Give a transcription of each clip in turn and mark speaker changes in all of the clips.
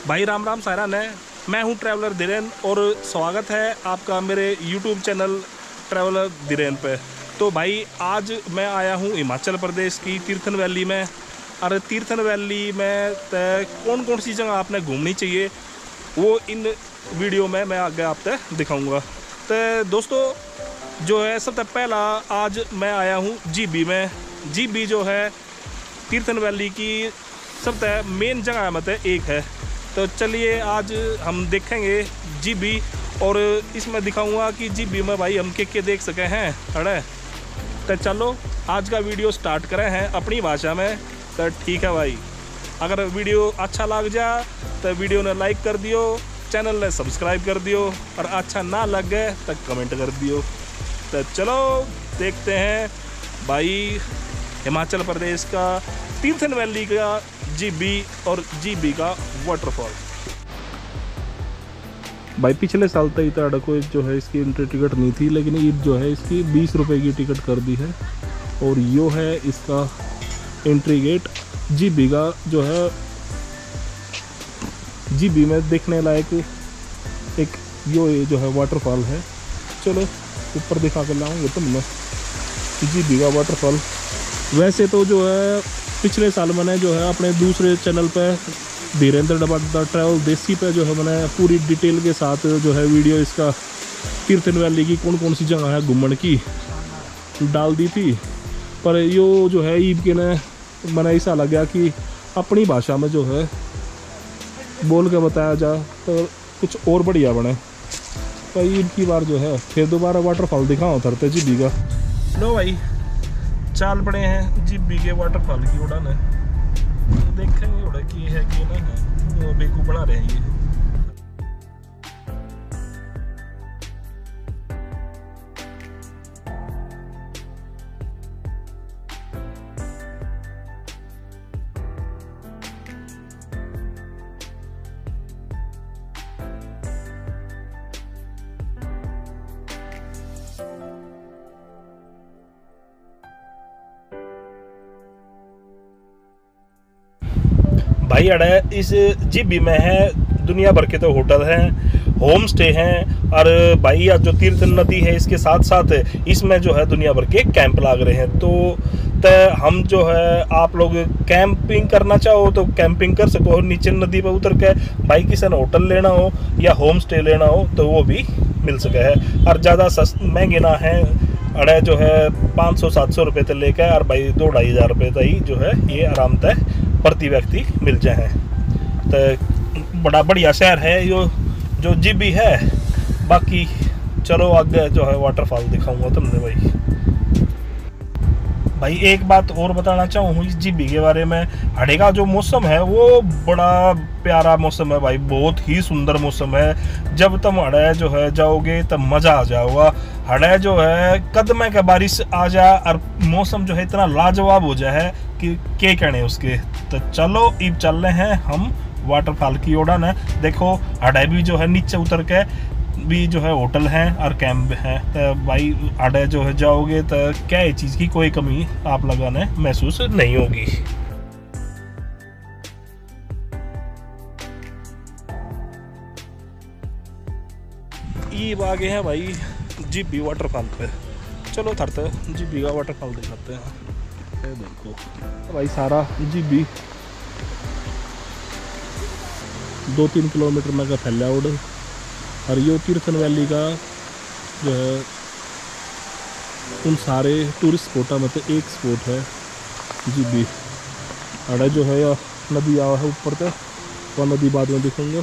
Speaker 1: भाई राम राम सारा ने। मैं हूं ट्रैवलर धीरेन और स्वागत है आपका मेरे यूट्यूब चैनल ट्रैवलर धीरेन पे। तो भाई आज मैं आया हूं हिमाचल प्रदेश की तीर्थन वैली में। और तीर्थन वैली में कौन कौन सी जगह आपने घूमनी चाहिए वो इन वीडियो में मैं आगे आपको दिखाऊंगा। तो दोस्तों जो है सबसे पहला आज मैं आया हूँ जीबी में। जीबी जो है तीर्थन वैली की सबसे मेन जगह में एक है। तो चलिए आज हम देखेंगे जीबी और इसमें दिखाऊंगा कि जीबी में भाई हम के देख सके हैं। अरे तो चलो आज का वीडियो स्टार्ट करें हैं अपनी भाषा में। तो ठीक है भाई, अगर वीडियो अच्छा लग जाए तो वीडियो ने लाइक कर दियो, चैनल ने सब्सक्राइब कर दियो और अच्छा ना लग गए तो कमेंट कर दियो। तो चलो देखते हैं भाई हिमाचल प्रदेश का तीर्थन वैली का जीबी और जीबी का वाटरफॉल। भाई पिछले साल तक इतना कोई जो है इसकी एंट्री टिकट नहीं थी, लेकिन ईद जो है इसकी 20 रुपये की टिकट कर दी है। और यो है इसका एंट्री गेट जीबी का जो है। जीबी में देखने लायक एक यो जो है वाटरफॉल है। चलो ऊपर दिखा कर लाऊंगे तुमने जीबी का वाटरफॉल। वैसे तो जो है पिछले साल मैंने जो है अपने दूसरे चैनल पे धीरेन्द्र द ट्रैवल देसी पे जो है मैंने पूरी डिटेल के साथ जो है वीडियो इसका तीर्थन वैली की कौन कौन सी जगह है घूमने की डाल दी थी। पर यो जो है ईद के ने मैंने ऐसा लगा कि अपनी भाषा में जो है बोल के बताया जाए तो कुछ और बढ़िया बने। तो ईद की बार जो है फिर दोबारा वाटरफॉल दिखाओ उतरते जीबी का। लो भाई चाल पड़े हैं जीबी के वाटरफॉल की उड़ान है। देखेंगे उड़ा की है कि नहीं है, वो बेकू बना रहे हैं ये। भाई अड़े इस जीबी में है दुनिया भर के तो होटल हैं, होम स्टे हैं। और भाई आज जो तीर्थन नदी है इसके साथ साथ इसमें जो है दुनिया भर के कैंप लाग रहे हैं। तो हम जो है आप लोग कैंपिंग करना चाहो तो कैंपिंग कर सको, नीचे नदी पर उतर के भाई किसी ने होटल लेना हो या होम स्टे लेना हो तो वो भी मिल सके है। और ज़्यादा महंगे ना है, अड़े जो है 500-700 रुपये तक लेकर और भाई 2-2,500 रुपये तक ही जो है ये आराम तक प्रति व्यक्ति मिल जाए। तो बड़ा बढ़िया शहर है यो जो जीबी है। बाकी चलो आगे जो है वाटरफॉल दिखाऊंगा तुमने भाई एक बात और बताना चाहूँ इस जीबी के बारे में। हड़े का जो मौसम है वो बड़ा प्यारा मौसम है भाई, बहुत ही सुंदर मौसम है। जब तुम हड़े जो है जाओगे तब मज़ा आ जाएगा। हड़े जो है कदम का बारिश आ जाए और मौसम जो है इतना लाजवाब हो जाए कि क्या कहने उसके। तो चलो अब चल रहे हैं हम वाटरफॉल की ओर न। देखो हड़े भी जो है नीचे उतर के भी जो है होटल हैं और कैंप हैं। तो भाई आड़े जो है जाओगे तो क्या ये चीज़ की कोई कमी आप लगाने महसूस नहीं होगी। ये आगे हैं भाई जीबी वाटरफॉल पे। चलो थरते जीबी का वाटरफॉल दिखाते हैं। ये देखो भाई सारा जीबी 2-3 किलोमीटर में का फैला उड़। और ये तीर्थन वैली का जो है उन सारे टूरिस्ट स्पॉटों में तो एक स्पॉट है जीबी। अड़े जो है नदी आवा है ऊपर तक, वो नदी बाद में दिखेंगे।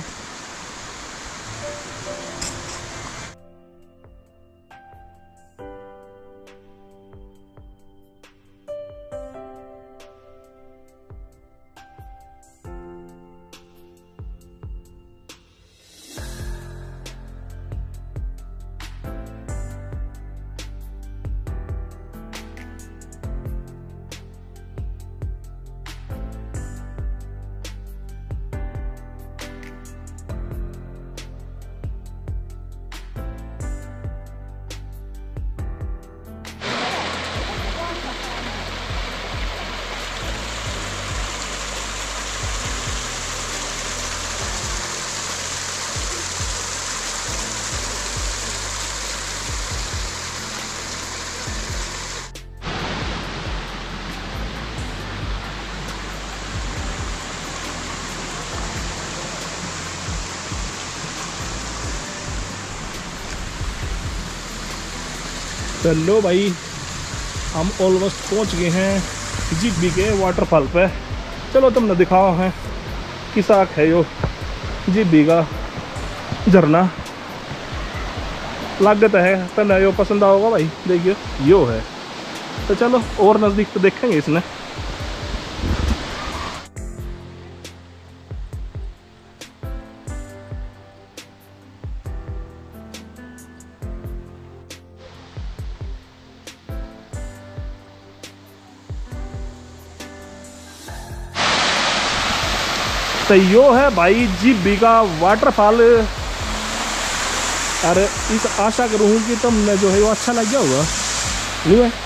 Speaker 1: तो लो भाई, हम ऑलमोस्ट पहुंच गए हैं जिब्बी के वाटरफॉल पे। चलो तुमने दिखाओ है किसाक है यो जिब्बी का झरना। लागत है तने यो पसंद आओगा भाई, देखियो यो है। तो चलो और नज़दीक तो देखेंगे इसने। तो यो है भाई जिब्बी का वाटरफॉल। अरे इस आशा करूँ कि तुमने जो है वो अच्छा लग गया होगा। लो है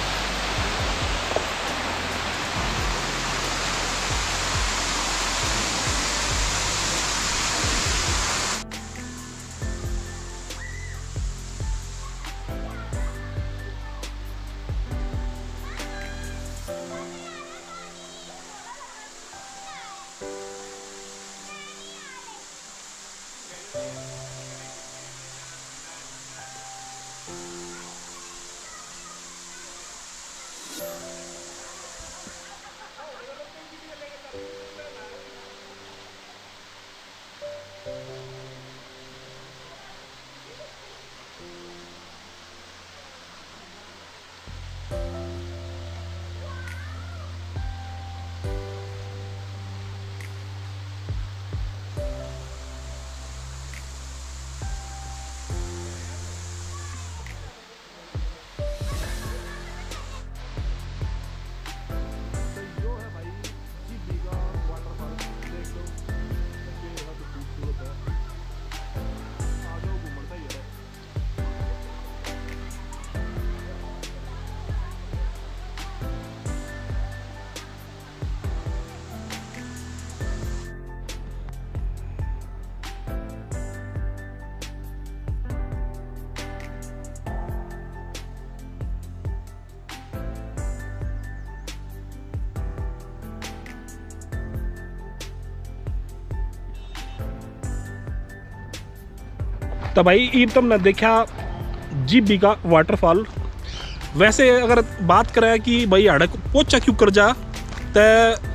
Speaker 1: तो भाई ये तुमने देखा जिब्बी का वाटरफॉल। वैसे अगर बात करें कि भाई अड़क पोचा क्यों कर जा, तो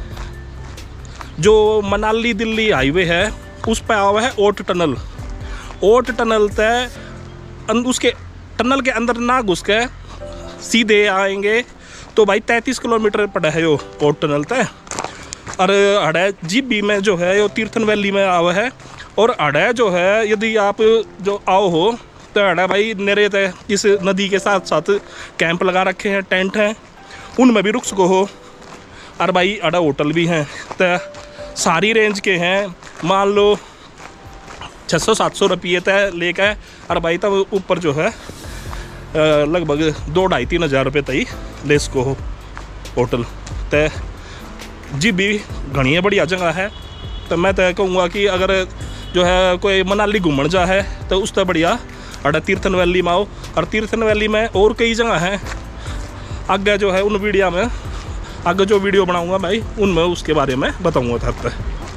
Speaker 1: जो मनाली दिल्ली हाईवे है उस पर आवा है ओट टनल। ओट टनल तय उसके टनल के अंदर ना घुस के सीधे आएंगे तो भाई 33 किलोमीटर पड़ा है यो ओट टनल तय। और अड़े जिब्बी में जो है यो तीर्थन वैली में आवा है। और अड़े जो है यदि आप जो आओ हो तो अड़े भाई नेरे तय इस नदी के साथ साथ कैंप लगा रखे हैं, टेंट हैं, उनमें भी रुक सको हो। और भाई अड़ा होटल भी हैं, तो सारी रेंज के हैं। मान लो 600-700 रुपये तय लेकर। और भाई तब ऊपर जो है लगभग 2-2,5-3 हज़ार रुपये तक ले सको हो होटल। तो जिब्बी घनी बढ़िया जगह है। तो मैं तो कहूँगा कि अगर जो है कोई मनाली घूमन जा है तो उस तो बढ़िया अड़ा तीर्थन वैली में आओ। और तीर्थन वैली में और कई जगह हैं, आगे जो है उन वीडियो में आगे जो वीडियो बनाऊंगा भाई उनमें उसके बारे में बताऊंगा था।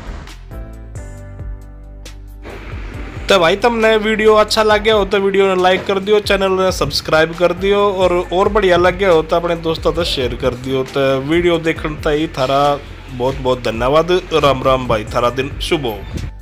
Speaker 1: तो भाई तुमने वीडियो अच्छा लग गया हो तो वीडियो ने लाइक कर दियो, चैनल ने सब्सक्राइब कर दियो, और बढ़िया लग गया हो तो अपने दोस्तों तो शेयर कर दियो। तो वीडियो देखने तक थारा बहुत बहुत धन्यवाद। राम राम भाई, थारा दिन शुभ हो।